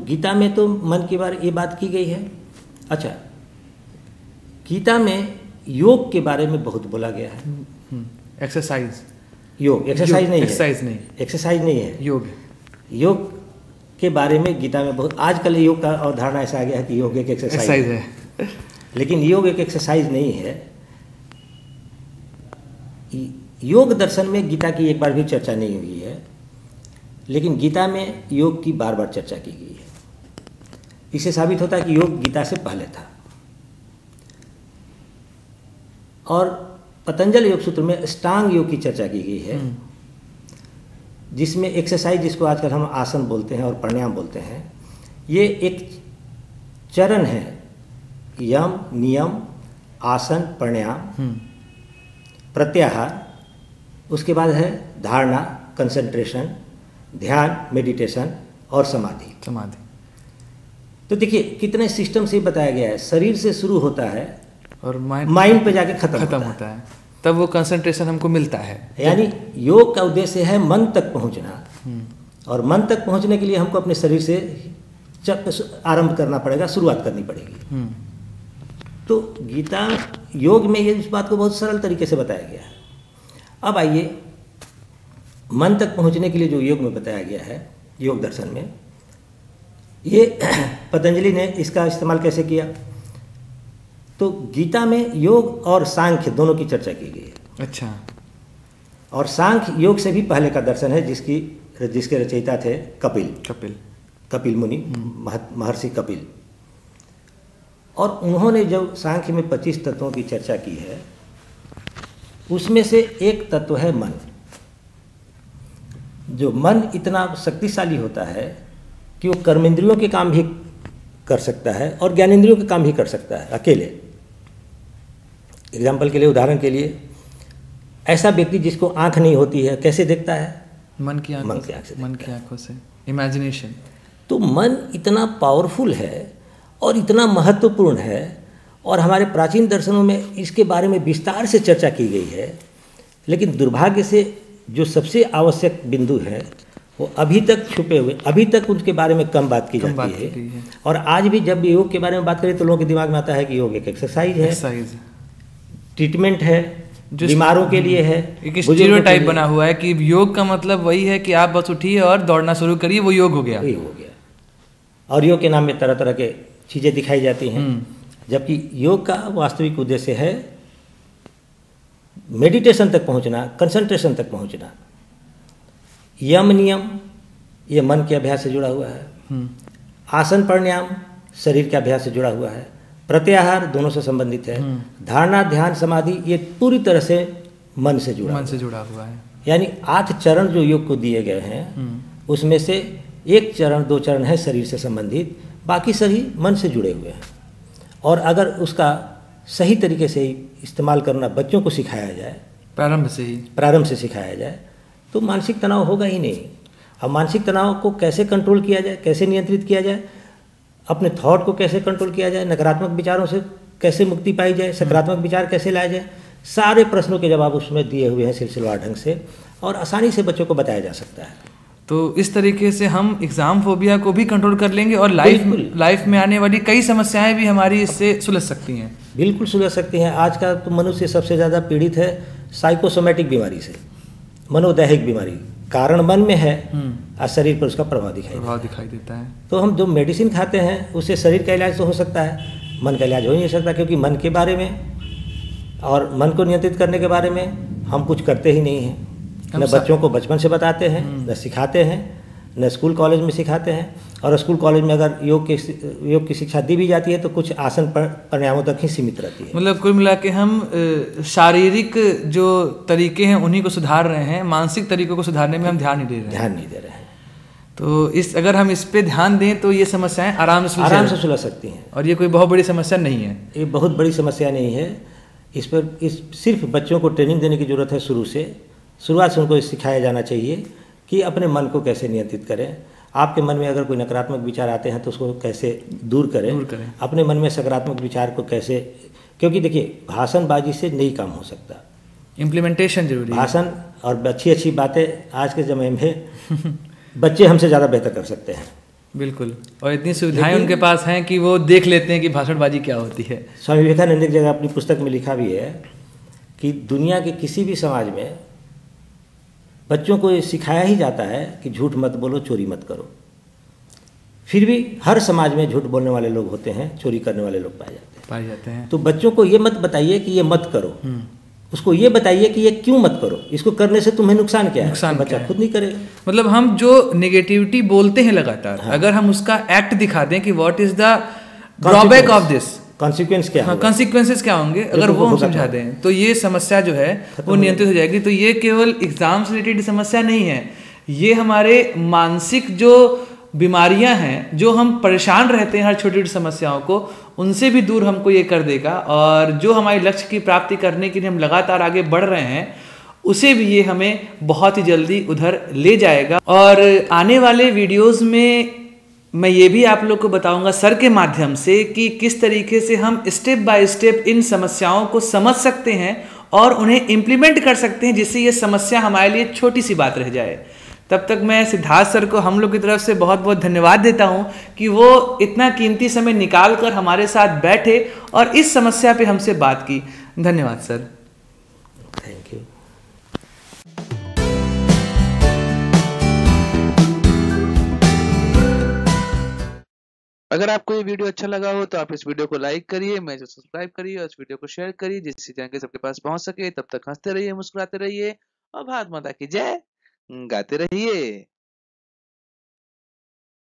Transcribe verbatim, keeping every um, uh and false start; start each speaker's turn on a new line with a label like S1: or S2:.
S1: गीता में तो मन की बार ये बात की गई है। अच्छा, गीता में योग के बारे में बहुत बोला गया है।
S2: एक्सरसाइज,
S1: योग एक्सरसाइज नहीं है,
S2: एक्सरसाइज नहीं
S1: एक्सरसाइज नहीं है,
S2: योग
S1: योग के बारे में गीता में बहुत, आजकल योग का अवधारणा ऐसा आ गया है कि योग एक एक्सरसाइज है, लेकिन योग एक एक्सरसाइज नहीं है। योग दर्शन में गीता की एक बार भी चर्चा नहीं हुई है, लेकिन गीता में योग की बार बार चर्चा की गई है। इससे साबित होता है कि योग गीता से पहले था। और पतंजलि योग सूत्र में अष्टांग योग की चर्चा की गई है, जिसमें एक्सरसाइज, जिसको आजकल हम आसन बोलते हैं और प्राणायाम बोलते हैं, ये एक चरण है। यम, नियम, आसन, प्राणायाम, प्रत्याहार, उसके बाद है धारणा, कंसंट्रेशन, ध्यान, मेडिटेशन और समाधि।
S2: समाधि
S1: तो देखिए कितने सिस्टम से बताया गया है। शरीर से शुरू होता है
S2: और माइंड
S1: माइंड पे जाके खत्म
S2: खत्म
S1: होता,
S2: होता है, तब वो कंसंट्रेशन हमको मिलता है।
S1: यानी योग का उद्देश्य है मन तक पहुंचना, और मन तक पहुंचने के लिए हमको अपने शरीर से आरंभ करना पड़ेगा, शुरुआत करनी पड़ेगी। तो गीता योग में ये इस बात को बहुत सरल तरीके से बताया गया है। अब आइए, मन तक पहुंचने के लिए जो योग में बताया गया है, योग दर्शन में, ये पतंजलि ने इसका इस्तेमाल कैसे किया। तो गीता में योग और सांख्य दोनों की चर्चा की गई है।
S2: अच्छा।
S1: और सांख्य योग से भी पहले का दर्शन है, जिसकी जिसके रचयिता थे कपिल
S2: कपिल
S1: कपिल मुनि, महर्षि कपिल। और उन्होंने जब सांख्य में पच्चीस तत्वों की चर्चा की है, उसमें से एक तत्व है मन। जो मन इतना शक्तिशाली होता है कि वो कर्मेंद्रियों के काम भी कर सकता है और ज्ञानेंद्रियों के काम भी कर सकता है अकेले। एग्जाम्पल के लिए, उदाहरण के लिए, ऐसा व्यक्ति जिसको आंख नहीं होती है, कैसे देखता है?
S2: मन की आंखों
S1: मन
S2: से,
S1: की आंख से
S2: मन की आंखों से, इमेजिनेशन।
S1: तो मन इतना पावरफुल है और इतना महत्वपूर्ण है, और हमारे प्राचीन दर्शनों में इसके बारे में विस्तार से चर्चा की गई है। लेकिन दुर्भाग्य से जो सबसे आवश्यक बिंदु है वो अभी तक छुपे हुए, अभी तक उनके बारे में कम बात की
S2: कम
S1: जाती
S2: बात
S1: है।
S2: की गई है।
S1: और आज भी जब योग के बारे में बात करें तो लोगों के दिमाग में आता है कि योग एक एक्सरसाइज है,
S2: एक्सरसाइज,
S1: ट्रीटमेंट है,
S2: जो
S1: बीमारों के लिए है।
S2: एक स्टीरियोटाइप बना हुआ है कि योग का मतलब वही है कि आप बस उठिए और दौड़ना शुरू करिए, वो योग हो गया।
S1: वही हो गया। और योग के नाम में तरह तरह के चीज़ें दिखाई जाती हैं, जबकि योग का वास्तविक उद्देश्य है मेडिटेशन तक पहुंचना, कंसंट्रेशन तक पहुंचना। यम नियम ये मन के अभ्यास से जुड़ा हुआ है। आसन प्राणायाम शरीर के अभ्यास से जुड़ा हुआ है। प्रत्याहार दोनों से संबंधित है। धारणा, ध्यान, समाधि ये पूरी तरह से मन से जुड़ा
S2: मन से जुड़ा हुआ है।
S1: यानी आठ चरण जो योग को दिए गए हैं, उसमें से एक चरण, दो चरण है शरीर से संबंधित, बाकी सभी मन से जुड़े हुए हैं। और अगर उसका सही तरीके से इस्तेमाल करना बच्चों को सिखाया जाए,
S2: प्रारंभ से ही
S1: प्रारंभ से सिखाया जाए, तो मानसिक तनाव होगा ही नहीं। अब मानसिक तनाव को कैसे कंट्रोल किया जाए, कैसे नियंत्रित किया जाए, अपने थॉट को कैसे कंट्रोल किया जाए, नकारात्मक विचारों से कैसे मुक्ति पाई जाए, सकारात्मक विचार कैसे लाया जाए, सारे प्रश्नों के जवाब उसमें दिए हुए हैं सिलसिलेवार ढंग से, और आसानी से बच्चों को बताया जा सकता है।
S2: तो इस तरीके से हम एग्जाम फोबिया को भी कंट्रोल कर लेंगे और लाइफ लाइफ में आने वाली कई समस्याएं भी हमारी इससे सुलझ सकती हैं।
S1: बिल्कुल सुलझ सकती हैं। आज का तो मनुष्य सबसे ज़्यादा पीड़ित है साइकोसोमैटिक बीमारी से, मनोदैहिक बीमारी। कारण मन में है और शरीर पर उसका प्रभाव दिखाई
S2: प्रभाव दिखाई देता है।
S1: तो हम जो मेडिसिन खाते हैं उससे शरीर का इलाज तो हो सकता है, मन का इलाज हो ही नहीं सकता, क्योंकि मन के बारे में और मन को नियंत्रित करने के बारे में हम कुछ करते ही नहीं हैं। न बच्चों को बचपन से बताते हैं, न सिखाते हैं, न स्कूल कॉलेज में सिखाते हैं। और स्कूल कॉलेज में अगर योग की योग की शिक्षा दी भी जाती है तो कुछ आसन प्राणायामों तक ही सीमित रहती है।
S2: मतलब कुल मिला के हम शारीरिक जो तरीके हैं उन्हीं को सुधार रहे हैं, मानसिक तरीकों को सुधारने में हम ध्यान नहीं दे रहे हैं
S1: ध्यान नहीं दे रहे हैं।
S2: तो इस अगर हम इस पे ध्यान दें तो ये समस्याएं आराम से
S1: आराम से सुलझ सकती हैं,
S2: और ये कोई बहुत बड़ी समस्या नहीं है।
S1: ये बहुत बड़ी समस्या नहीं है। इस पर इस सिर्फ बच्चों को ट्रेनिंग देने की ज़रूरत है। शुरू से शुरुआत से उनको सिखाया जाना चाहिए कि अपने मन को कैसे नियंत्रित करें। आपके मन में अगर कोई नकारात्मक विचार आते हैं तो उसको कैसे दूर करें,
S2: दूर करें। अपने
S1: मन में सकारात्मक विचार को कैसे, क्योंकि देखिए भाषणबाजी से नहीं काम हो सकता,
S2: इम्प्लीमेंटेशन जरूरी है।
S1: भाषण और अच्छी अच्छी बातें आज के समय में बच्चे हमसे ज़्यादा बेहतर कर सकते हैं।
S2: बिल्कुल, और इतनी सुविधाएं उनके पास हैं कि वो देख लेते हैं कि भाषणबाजी क्या होती है।
S1: स्वामी विवेकानंद ने एक जगह अपनी पुस्तक में लिखा भी है कि दुनिया के किसी भी समाज में बच्चों को ये सिखाया ही जाता है कि झूठ मत बोलो, चोरी मत करो। फिर भी हर समाज में झूठ बोलने वाले लोग होते हैं, चोरी करने वाले लोग पाए जाते हैं
S2: पाए जाते हैं
S1: तो बच्चों को ये मत बताइए कि ये मत करो, उसको ये बताइए कि ये क्यों मत करो, इसको करने से तुम्हें नुकसान क्या है,
S2: नुकसान
S1: बच्चा खुद नहीं करेगा।
S2: मतलब हम जो नेगेटिविटी बोलते हैं लगातार, हाँ। अगर हम उसका एक्ट दिखा दें कि what is the drawback of this,
S1: consequence क्या
S2: हाँ, कॉन्सिक्वेंस क्या होंगे, अगर वो हम समझा दें तो ये समस्या जो है वो नियंत्रित हो जाएगी। तो ये केवल एग्जाम से रिलेटेड समस्या नहीं है, ये हमारे मानसिक जो बीमारियां हैं, जो हम परेशान रहते हैं हर छोटी छोटी समस्याओं को, उनसे भी दूर हमको ये कर देगा। और जो हमारे लक्ष्य की प्राप्ति करने के लिए हम लगातार आगे बढ़ रहे हैं, उसे भी ये हमें बहुत ही जल्दी उधर ले जाएगा। और आने वाले वीडियोस में मैं ये भी आप लोग को बताऊंगा सर के माध्यम से कि किस तरीके से हम स्टेप बाय स्टेप इन समस्याओं को समझ सकते हैं और उन्हें इम्प्लीमेंट कर सकते हैं, जिससे ये समस्या हमारे लिए छोटी सी बात रह जाए। तब तक मैं सिद्धार्थ सर को हम लोग की तरफ से बहुत बहुत धन्यवाद देता हूं कि वो इतना कीमती समय निकाल कर हमारे साथ बैठे और इस समस्या पे हमसे बात की। धन्यवाद सर।
S1: Thank you.
S2: अगर आपको ये वीडियो अच्छा लगा हो तो आप इस वीडियो को लाइक करिए, मैं जो सब्सक्राइब करिए और इस वीडियो को शेयर करिए, जिससे जान के सबके पास पहुंच सके। तब तक हंसते रहिए, मुस्कुराते रहिए और भारत माता की जय गाते रहिए।